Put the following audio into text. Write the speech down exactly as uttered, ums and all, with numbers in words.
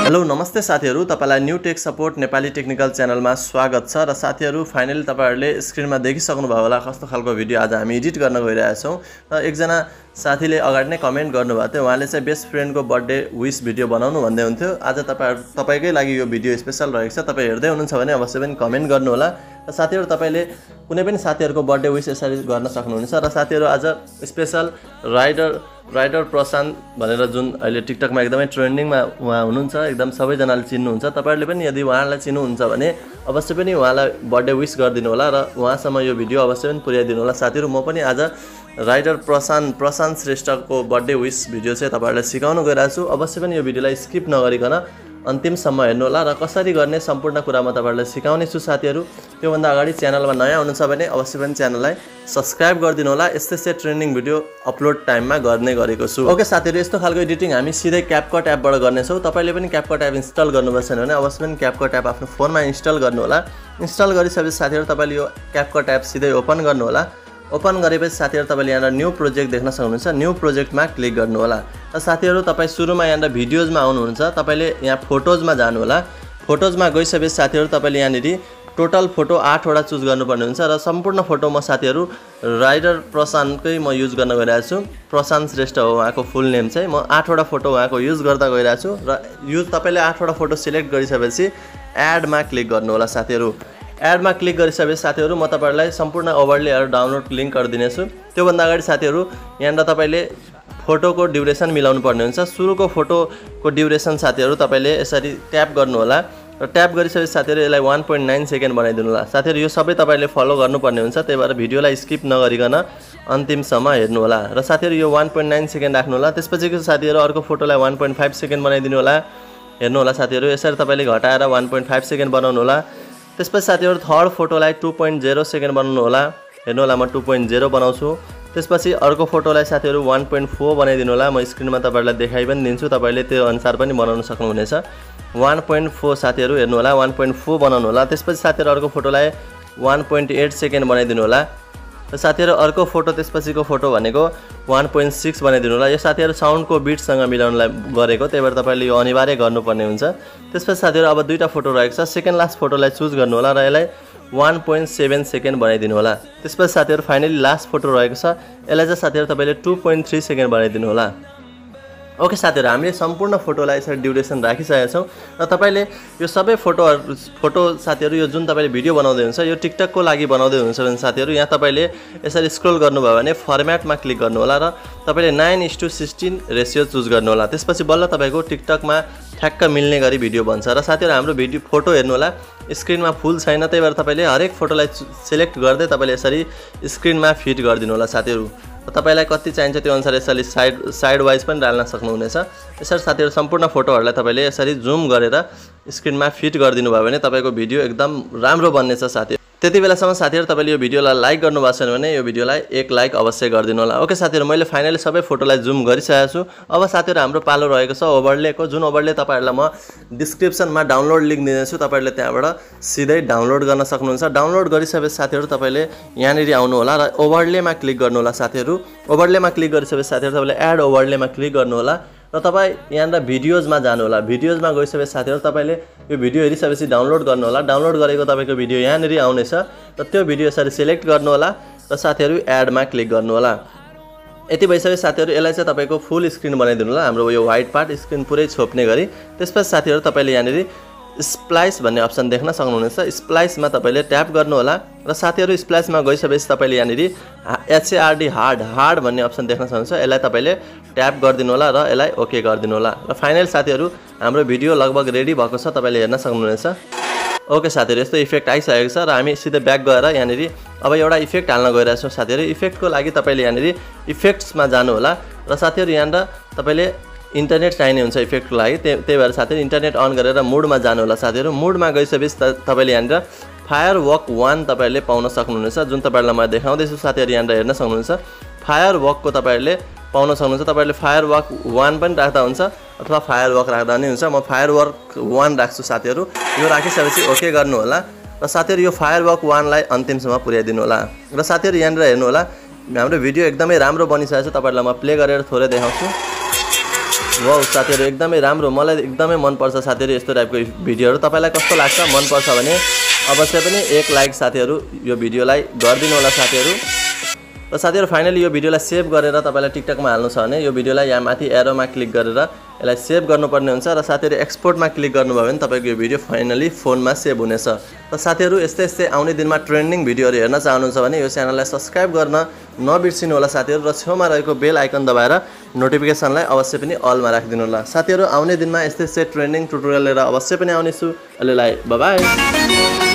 Hello नमस्ते साथीहरु, तपाईलाई new tech support Nepali technical च्यानलमा स्वागत छ। र साथीहरु फाइनली तपाईहरुले स्क्रिनमा देखिसक्नु भयो होला कस्तो खालको भिडियो आज हामी एडिट गर्न गइरहेका छौं। र एकजना साथीले अगाडि नै कमेन्ट गर्नुभएको थियो, उहाँले चाहिँ बेस्ट फ्रेन्डको बर्थडे विश भिडियो बनाउनु भन्दै हुन्थ्यो। आज तपाईहरु तपाईकै लागि यो भिडियो स्पेशल रहेको छ। तपाई हेर्दै हुनुहुन्छ भने अवश्य पनि कमेन्ट गर्नु होला। र साथीहरु तपाईले कुनै पनि साथीहरुको बर्थडे विश यसरी गर्न सक्नुहुनेछ। र साथीहरु आज स्पेशल राइडर राइडर प्रशान्त भनेर जुन अहिले टिकटकमा एकदमै ट्रेन्डिङमा उहाँ हुनुहुन्छ, एकदम सबैजनाले चिन्नुहुन्छ। तपाईहरुले पनि यदि उहाँलाई चिन्नुहुन्छ भने अवश्य पनि उहाँलाई बर्थडे विश गरिदिनु होला र उहाँसम्म यो भिडियो अवश्य पनि पुर्याइदिनु होला। साथीहरु म पनि आज राइडर प्रशान्त प्रशान्त श्रेष्ठको बर्थडे विश भिडियो चाहिँ तपाईहरुलाई सिकाउन गइरहेको छु। अवश्य पनि यो भिडियोलाई स्किप नगरिकन अन्तिमसम्म हेर्नु होला र कसरी गर्ने सम्पूर्ण कुरा म तपाईहरुलाई सिकाउने छु। साथीहरु त्योभन्दा अगाडि च्यानलमा नयाँ हुनुहुन्छ भने अवश्य पनि च्यानललाई सब्स्क्राइब गरिदिनु होला। यस्तै यस्तै ट्रेन्डिङ भिडियो अपलोड टाइममा गर्ने गरेको छु। ओके साथीहरु, यस्तो खालको एडिटिङ हामी सिधै क्यापकट एपबाट गर्नेछौँ। तपाईले पनि क्यापकट एप इन्स्टल गर्नुभएको छैन भने अवश्य पनि क्यापकट एप आफ्नो फोनमा इन्स्टल गर्नु होला। इन्स्टल गरिसकेपछि साथीहरु तपाईले यो क्यापकट एप सिधै ओपन गर्नु होला। ओपन गरेपछि साथीहरु तपाईले यहाँ न्यू प्रोजेक्ट देख्न सक्नुहुन्छ। न्यू प्रोजेक्टमा क्लिक गर्नु होला। र साथीहरु तपाई सुरुमा यहाँ भिडियोजमा आउनुहुन्छ, तपाईले यहाँ फोटोजमा जानु होला। फोटोजमा गइसकेपछि साथीहरु तपाईले यहाँनिर टोटल फोटो आठ वटा चुज गर्नुपर्ने हुन्छ र सम्पूर्ण फोटो म साथीहरु राइडर प्रशान्तकै म युज गर्न गइरहेको छु। प्रशान्त श्रेष्ठ हो उहाँको फुल नेम चाहिँ। म आठ वटा फोटो उहाँको युज गर्दा गइरहेको छु र युज तपाईले आठ वटा फोटो सिलेक्ट गरिसकेपछि एडमा क्लिक गर्नु होला। साथीहरु एडमा क्लिक गरिसकेपछि साथीहरु म तपाईहरुलाई सम्पूर्ण ओभरलेहरु डाउनलोड लिंक गरिदिनेछु। त्योभन्दा अगाडि साथीहरु यहाँ तपाईले फोटोको ड्युरेसन मिलाउनु पर्ने हुन्छ। सुरुको फोटोको ड्युरेसन साथीहरु तपाईले यसरी ट्याप गर्नु होला र ट्याप गरिसकेपछि साथीहरु यसलाई one point nine सेकेन्ड बनाइदिनु होला। साथीहरु यो सबै तपाईले फलो गर्नुपर्ने हुन्छ, त्यही भएर भिडियोलाई स्किप नगरिकन अन्तिमसम्म हेर्नु होला। र साथीहरु यो one point nine सेकेन्ड राख्नु होला। त्यसपछिको साथीहरु अर्को फोटोलाई one point five सेकेन्ड बनाइदिनु होला। हेर्नु होला साथीहरु यसरी तपाईले घटाएर one point five सेकेन्ड बनाउनु होला। त्यसपछि साथीहरु थर्ड फोटोलाई two point zero सेकेन्ड बनाउनु होला। हेर्नु होला म two point zero बनाउँछु। त्यसपछि अर्को फोटोलाई साथीहरु one point four बनाइदिनु होला। म स्क्रिनमा तपाईहरुलाई देखाइ पनि दिन्छु, तपाईले त्यो अनुसार पनि बनाउन सक्नुहुनेछ। one point four साथीहरु हेर्नु होला one point four बनाउनु होला। त्यसपछि साथीहरु अर्को फोटोलाई one point eight सेकेन्ड बनाइदिनु होला। र साथीहरु अर्को फोटो त्यसपछिको फोटो भनेको one point six बनाइदिनु होला। यो साथीहरु साउन्डको बिटसँग मिलाउनलाई गरेको, त्यही भएर तपाईले यो अनिवार्य गर्नुपर्ने हुन्छ। त्यसपछि साथीहरु अब दुईटा फोटो रहेको छ। सेकेन्ड लास्ट फोटोलाई चुज गर्नु होला र यसलाई one point seven सेकेन्ड बनाइदिनु होला। त्यसपछि साथीहरु फाइनली लास्ट फोटो रहेको छ, यसलाई चाहिँ साथीहरु तपाईले two point three सेकेन्ड बनाइदिनु होला। ओके साथीहरु, हामीले सम्पूर्ण फोटोलाई यसरी ड्युरेसन राखिसकेका छौं र तपाईले यो सबै फोटो फोटो साथीहरु यो जुन तपाईले भिडियो बनाउँदै हुनुहुन्छ यो टिकटकको लागि बनाउँदै हुनुहुन्छ भने साथीहरु यहाँ तपाईले यसरी स्क्रोल गर्नुभयो भने फर्म्याटमा क्लिक गर्नु होला र तपाईले nine is to sixteen ratio choose गर्नु होला। त्यसपछि बल्ल तपाईको टिकटकमा ठ्याक्क मिल्ने गरी भिडियो बन्छ। र साथीहरु हाम्रो भिडियो फोटो हेर्नु होला स्क्रिनमा फुल छैन, त्यही भएर तपाईले हरेक फोटोलाई सिलेक्ट गर्दै तपाईले यसरी स्क्रिनमा फिट गरिदिनु होला। साथीहरु तपाईलाई कति चाहिन्छ त्यो अनुसार यसरी साइड साइड वाइज पनि डाल्न सक्नुहुनेछ। यसरी साथीहरु सम्पूर्ण फोटोहरुलाई तपाईले यसरी जुम गरेर स्क्रिनमा फिट गरिदिनु भयो भने तपाईको भिडियो एकदम राम्रो बन्नेछ। साथीहरु त्यति बेलासम्म साथीहरु तपाईले यो भिडियोलाई लाइक गर्नु भएको छैन भने यो भिडियोलाई एक लाइक अवश्य गरिदिनु होला। ओके साथीहरु, मैले फाइनली सबै फोटोलाई जुम गरिसकेको छु। अब साथीहरु हाम्रो पालो रहेको छ ओभरलेको, जुन ओभरले तपाईहरुलाई म डिस्क्रिप्सनमा डाउनलोड लिंक दिनेछु। तपाईहरुले त्यहाँबाट सिधै डाउनलोड गर्न सक्नुहुन्छ। डाउनलोड गरिसकेपछि साथीहरु तपाईले यहाँनिर आउनु होला र ओभरलेमा क्लिक गर्नु होला। साथीहरु ओभरलेमा क्लिक गरिसकेपछि साथीहरु तपाईले एड ओभरलेमा क्लिक गर्नु होला र तपाई यहाँ भिडियोजमा जानु होला। भिडियोजमा गइसकेपछि साथीहरु तपाईले यो भिडियो हेरिसकेपछि डाउनलोड गर्नु होला। डाउनलोड गरेको तपाईको भिडियो यहाँनिर आउनेछ र त्यो भिडियो यसरी सिलेक्ट गर्नु होला र साथीहरु एडमा क्लिक गर्नु होला। यति भइसकेपछि साथीहरु यसलाई चाहिँ तपाईको फुल स्क्रिन बनाइदिनु होला, हाम्रो यो व्हाइट पार्ट स्क्रिन पुरै छोप्ने गरी। त्यसपछि साथीहरु तपाईले यहाँनिर स्प्लाइस भन्ने अप्सन देख्न सक्नुहुनेछ। स्प्लाइसमा तपाईले ट्याप गर्नु होला र साथीहरु स्प्लाइसमा गइसकेपछि तपाईले यहाँनिर H A R D hard hard भन्ने अप्सन देख्न सक्नुहुन्छ। यसलाई तपाईले ट्याप गरिदिनु होला र यसलाई ओके गरिदिनु होला र फाइनल साथीहरु हाम्रो भिडियो लगभग रेडी भएको छ, तपाईले हेर्न सक्नुहुनेछ। ओके साथीहरु, यस्तो इफेक्ट आइसकेको छ र हामी सिधै ब्याक गएर यहाँनिर अब एउटा इफेक्ट हाल्न गइरहेका छौं। साथीहरु इफेक्टको लागि तपाईले यहाँनिर इफेक्ट्समा जानु होला र साथीहरु यहाँ तपाईले इन्टरनेट चाहिने हुन्छ इफेक्टको लागि, त्यही भएर साथीहरु इन्टरनेट अन गरेर मुडमा जानु होला। साथीहरु मुडमा गइसकेपछि तपाईले यहाँनिर फायर वक one तपाईले पाउन सक्नुहुनेछ, जुन तपाईहरुलाई म देखाउँदैछु। साथीहरु यहाँनिर हेर्न सक्नुहुन्छ फायर वकको तपाईहरुले पाउन सक्नुहुन्छ। तपाईहरुले फायर वक one पनि राख्दा हुन्छ अथवा फायर वक राख्दा पनि हुन्छ। म फायर वक one राख्छु। साथीहरु यो राखिसकेपछि ओके गर्नु होला र साथीहरु यो फायर वक one लाई अन्तिमसम्म पुर्याइदिनु होला। र साथीहरु यहाँनिर हेर्नु होला हाम्रो भिडियो एकदमै राम्रो बनिसकेको छ। तपाईहरुलाई म प्ले गरेर थोरै देखाउँछु। वाउ साथीहरु एकदमै राम्रो मलाई एकदमै मन पर्छ साथीहरु यस्तो टाइपको भिडियोहरु तपाईलाई कस्तो लाग्छ मन पर्छ भने अवश्य पनि एक लाइक साथीहरु यो भिडियोलाई गर्दिनु होला साथीहरु र साथीहरु फाइनली यो भिडियोलाई सेभ गरेर तपाईलाई टिकटकमा हाल्नु छ भने यो भिडियोलाई यहाँ माथि एरोमा क्लिक गरेर यसलाई सेभ गर्नुपर्ने हुन्छ र साथीहरु एक्सपोर्टमा क्लिक गर्नुभयो भने तपाईको यो भिडियो फाइनली फोनमा सेभ हुनेछ र साथीहरु यस्तै यस्तै आउने दिनमा ट्रेन्डिङ भिडियोहरु हेर्न चाहनुहुन्छ भने यो च्यानललाई सब्स्क्राइब गर्न नबिर्सिनु होला साथीहरु र छेउमा रहेको बेल आइकन दबाएर नोटिफिकेसनलाई अवश्य पनि अलमा राखिदिनु होला साथीहरु आउने दिनमा यस्तै यस्तै ट्रेन्डिङ ट्युटोरियल लिएर अवश्य पनि आउनेछु अहिलेलाई बाइ बाइ